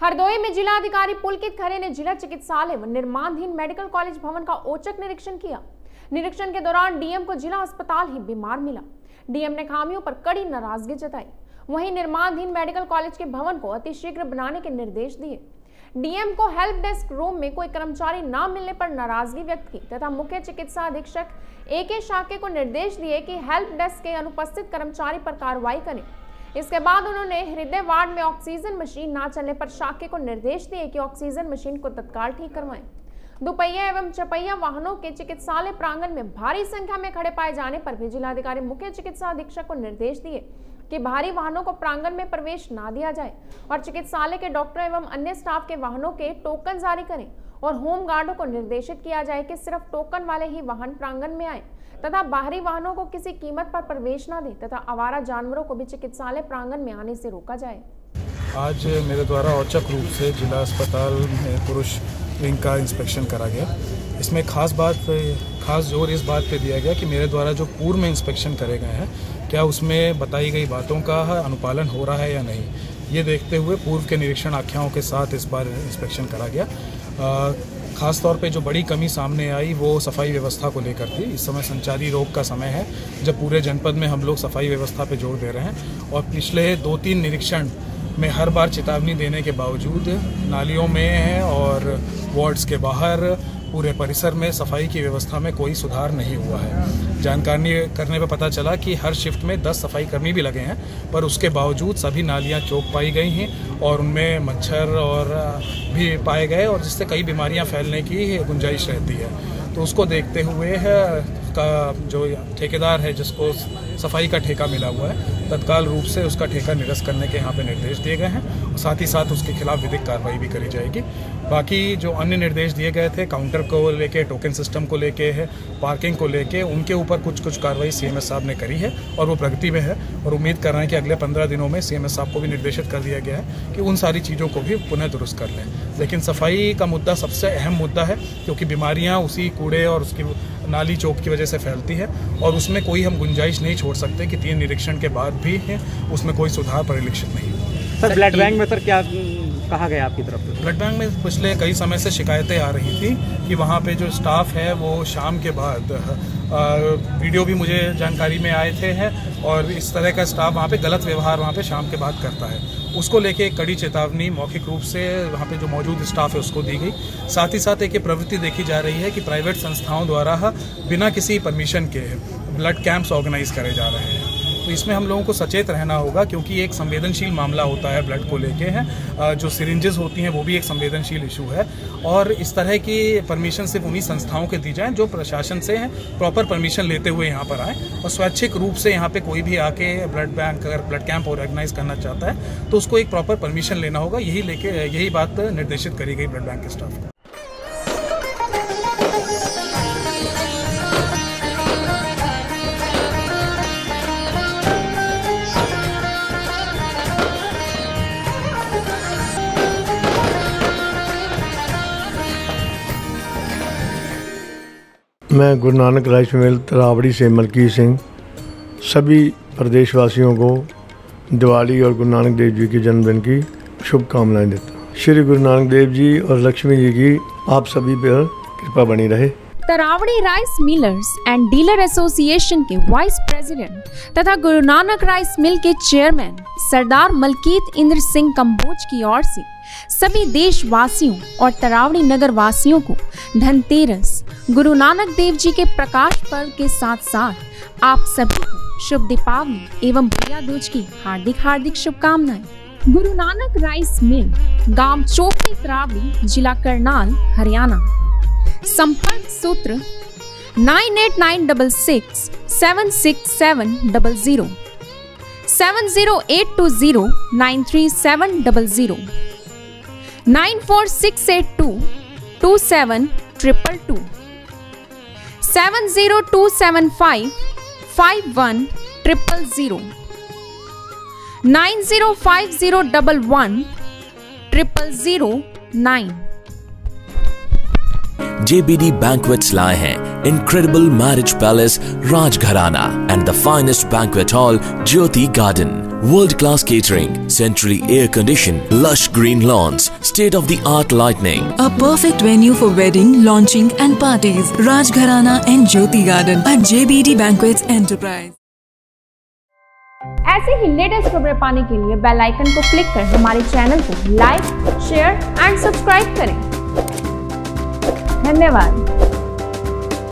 हरदोई में जिला अधिकारी पुलकित खरे ने जिला चिकित्सालय व निर्माणाधीन मेडिकल कॉलेज भवन का औचक निरीक्षण किया। निरीक्षण के दौरान डीएम को जिला अस्पताल ही बीमार मिला। डीएम ने खामियों पर कड़ी नाराजगी जताई। वहीं निर्माणाधीन मेडिकल कॉलेज के भवन को अतिशीघ्र बनाने के निर्देश दिए। डीएम को हेल्प डेस्क रूम में कोई कर्मचारी न मिलने पर नाराजगी व्यक्त की तथा मुख्य चिकित्सा अधीक्षक AK शाके को निर्देश दिए कि हेल्प डेस्क के अनुपस्थित कर्मचारी पर कार्रवाई करें। इसके बाद उन्होंने हृदय वार्ड में ऑक्सीजन मशीन न चलने पर शाके को निर्देश दिए कि ऑक्सीजन मशीन को तत्काल ठीक करवाएं। दुपहिया एवं चपहिया वाहनों के चिकित्सालय प्रांगण में भारी संख्या में खड़े पाए जाने पर भी जिलाधिकारी मुख्य चिकित्सा अधीक्षक को निर्देश दिए कि भारी वाहनों को प्रांगण में प्रवेश ना दिया जाए और चिकित्सालय के डॉक्टर एवं अन्य स्टाफ के वाहनों के टोकन जारी करें और होम गार्डों को निर्देशित किया जाए कि सिर्फ टोकन वाले ही वाहन प्रांगण में आए तथा बाहरी वाहनों को किसी कीमत पर प्रवेश न दें तथा आवारा जानवरों को भी चिकित्सालय प्रांगण में आने से रोका जाए। आज मेरे द्वारा औचक रूप से जिला अस्पताल में पुरुष विंग का इंस्पेक्शन करा गया। इसमें खास जोर इस बात पे दिया गया कि मेरे द्वारा जो पूर्व में इंस्पेक्शन करे गए हैं क्या उसमें बताई गई बातों का अनुपालन हो रहा है या नहीं, ये देखते हुए पूर्व के निरीक्षण आख्याओं के साथ इस बार इंस्पेक्शन करा गया। खास तौर पे जो बड़ी कमी सामने आई वो सफाई व्यवस्था को लेकर थी। इस समय संचारी रोग का समय है जब पूरे जनपद में हम लोग सफाई व्यवस्था पे जोर दे रहे हैं और पिछले 2-3 निरीक्षण में हर बार चेतावनी देने के बावजूद नालियों में और वार्ड्स के बाहर पूरे परिसर में सफाई की व्यवस्था में कोई सुधार नहीं हुआ है। जानकारी करने पर पता चला कि हर शिफ्ट में 10 सफाई कर्मी भी लगे हैं पर उसके बावजूद सभी नालियां चौक पाई गई हैं और उनमें मच्छर और भी पाए गए और जिससे कई बीमारियां फैलने की गुंजाइश रहती है। तो उसको देखते हुए का जो ठेकेदार है जिसको सफाई का ठेका मिला हुआ है तत्काल रूप से उसका ठेका निरस्त करने के यहाँ पे निर्देश दिए गए हैं और साथ ही साथ उसके खिलाफ विधिक कार्रवाई भी करी जाएगी। बाकी जो अन्य निर्देश दिए गए थे काउंटर को लेके, टोकन सिस्टम को लेके है, पार्किंग को लेके, उनके ऊपर कुछ कार्रवाई CMS साहब ने करी है और वो प्रगति में है और उम्मीद कर रहे हैं कि अगले 15 दिनों में CMS साहब को भी निर्देशित कर दिया गया है कि उन सारी चीज़ों को भी पुनः दुरुस्त कर लें। लेकिन सफाई का मुद्दा सबसे अहम मुद्दा है क्योंकि बीमारियाँ उसी कूड़े और उसकी नाली चौक की वजह से फैलती है और उसमें कोई हम गुंजाइश नहीं छोड़ सकते कि 3 निरीक्षण के बाद भी उसमें कोई सुधार परिलक्षित नहीं हुआ। सर ब्लड बैंक में सर क्या कहा गया आपकी तरफ से? ब्लड बैंक में पिछले कई समय से शिकायतें आ रही थी कि वहाँ पे जो स्टाफ है वो शाम के बाद वीडियो भी मुझे जानकारी में आए थे और इस तरह का स्टाफ वहाँ पे गलत व्यवहार वहाँ पे शाम के बाद करता है। उसको लेके एक कड़ी चेतावनी मौखिक रूप से वहाँ पे जो मौजूद स्टाफ है उसको दी गई। साथ ही साथ एक प्रवृत्ति देखी जा रही है कि प्राइवेट संस्थाओं द्वारा बिना किसी परमिशन के ब्लड कैंप्स ऑर्गेनाइज करे जा रहे हैं। तो इसमें हम लोगों को सचेत रहना होगा क्योंकि एक संवेदनशील मामला होता है ब्लड को लेके है। जो सिरिंजेस होती हैं वो भी एक संवेदनशील इशू है और इस तरह की परमिशन सिर्फ उन्हीं संस्थाओं के दी जाए जो प्रशासन से प्रॉपर परमिशन लेते हुए यहाँ पर आए और स्वैच्छिक रूप से यहाँ पे कोई भी आके ब्लड बैंक अगर ब्लड कैंप ऑर्गेनाइज करना चाहता है तो उसको एक प्रॉपर परमिशन लेना होगा। यही बात निर्देशित करी गई ब्लड बैंक के स्टाफ को। मैं गुरु नानक राइस मिल तरावड़ी से मलकीत सिंह सभी प्रदेशवासियों को दिवाली और गुरु नानक देव जी के जन्मदिन की शुभकामनाएं देता हूँ। श्री गुरु नानक देव जी और लक्ष्मी जी की आप सभी पर कृपा बनी रहे। Taraori rice millers and dealer association के वाइस प्रेसिडेंट तथा गुरु नानक राइस मिल के चेयरमैन सरदार मलकीत इंद्र सिंह कंबोज की ओर से सभी देशवासियों और तरावड़ी नगर वासियों को धनतेरस गुरु नानक देव जी के प्रकाश पर्व के साथ साथ आप सभी को शुभ दीपावली एवं भैया दूज की हार्दिक शुभकामनाएं। गुरु नानक राइस मिल, गांव चोपड़ी, तरावड़ी, जिला करनाल, हरियाणा। संपर्क सूत्र 9896 76700 70820 93700 94682 27222 70275 51000 905011 0009। JBD Banquets लाए हैं Incredible Marriage Palace Rajgharana and the finest banquet hall Jyoti Garden World-class catering, centrally air-conditioned, lush green lawns, state-of-the-art lighting. A perfect venue for wedding, launching and parties. Rajgharana and Jyoti Garden at JBD Banquets Enterprise. ऐसे ही latest खबरें पाने के लिए bell icon को click कर हमारे channel को like, share and subscribe करें। धन्यवाद।